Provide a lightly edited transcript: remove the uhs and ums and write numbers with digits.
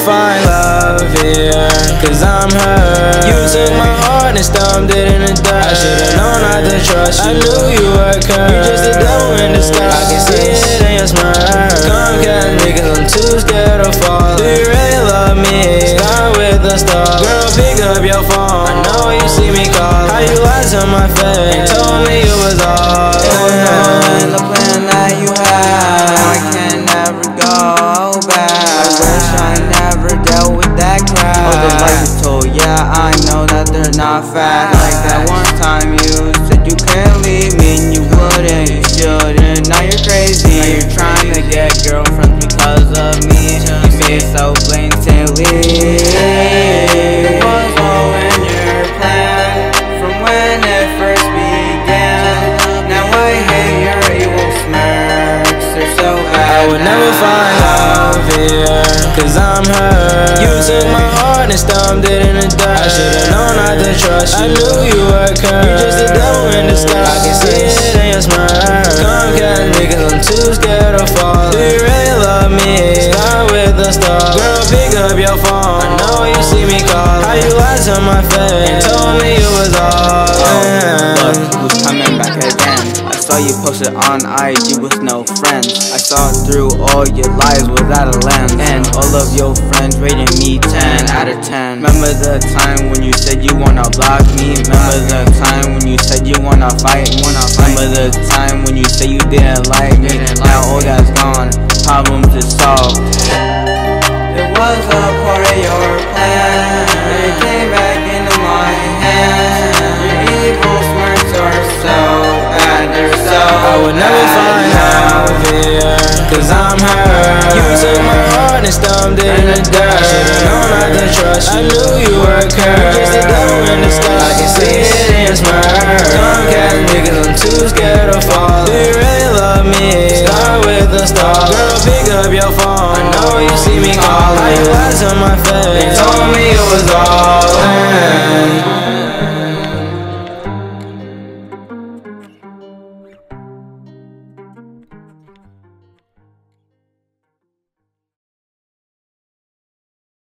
find love here, cause I'm hurt. You took my heart and stumped it in the dirt. I should've known not to trust you. I knew you were cursed. You just a devil in disguise. I can see it in your smirk. Come catch me cause I'm too scared to fall. Do you really love me? Start with a star. Girl, pick up your phone. I know you see me call. How you lied to my face and told me it was all. It was all in the plan that you had. I can never go back. I wish I never dealt with that crap. All the lies you told, yeah, I know that they're not facts. Like that one time you said you couldn't leave me and you wouldn't, you shouldn't. Now you're crazy. Now you're trying to get girlfriends because of me. You made it so blatantly. It was all in your plan from when it first began. Now I hate your evil smirks. They're so bad. I would never find love here, cause I'm hurt. You took my heart and stumped it in the dirt. I should've known not to trust you. I knew you were cursed. You just a devil in disguise. I can see it in your smirk. Come catch me cause I'm too scared to fall. Do you really love me? Start with a star. Girl, pick up your phone. I know you see me call. How you lied to my face and told me it was all. Look who's coming back again. I saw you posted on IG with no friends. I saw through all your lies without a lens. And all of your friends rated me 10 out of 10. Remember the time when you said you wanna block me? Remember the time when you said you wanna fight me? Remember the time when you said you didn't like me? Now all that's gone, problems is solved. It was a part of your plan. It came back into my hands. Your evil smirks are so bad, they're so I would never find love here, cause I'm hurt. You took my heart and stumped it in the dirt. I should've known not to trust you. I knew you were cursed. You just a devil in disguise. I can see it in your smirk. Come catch me cause I'm too scared to fall. Do you really love me? Start with a star. Girl, pick up your phone. I know you see me call. How you lied to my face and told me it was all.